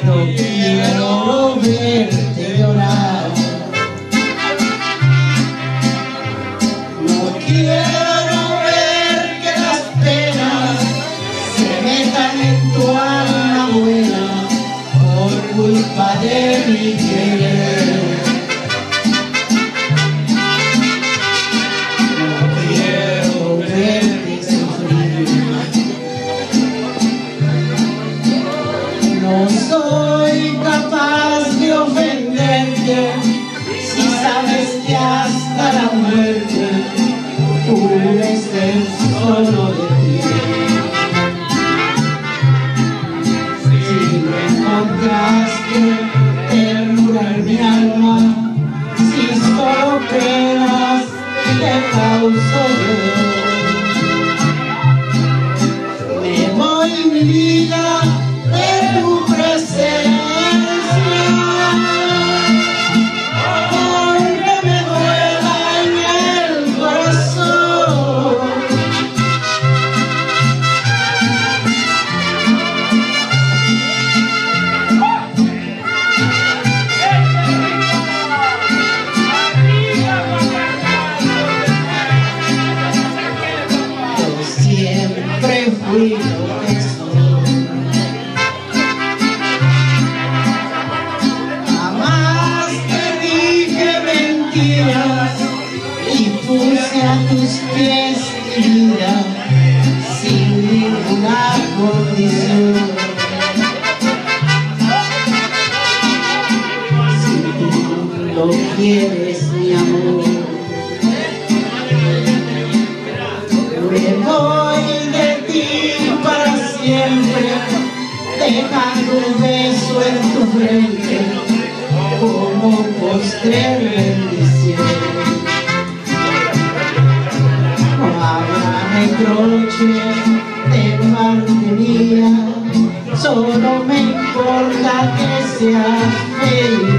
No quiero verte llorar. No quiero ver que las penas se metan en tu alma buena por culpa de mi querer. No quiero verte sufrir. No soy capaz de ofenderte si sabes que hasta la muerte pude ser solo de ti. Si no encontraste ternura en mi alma, si solo penas te causo dolor, me voy mi vida de tu presencia, aunque me duela en el corazón. Yo siempre fui lo que soy. Y puse a tus pies mi vida sin ninguna condición. Si tú lo quieres, mi amor, me voy de ti para siempre, dejando un beso en tu frente como postrer bendición. No habrá reproche de parte mía, solo me importa que seas feliz.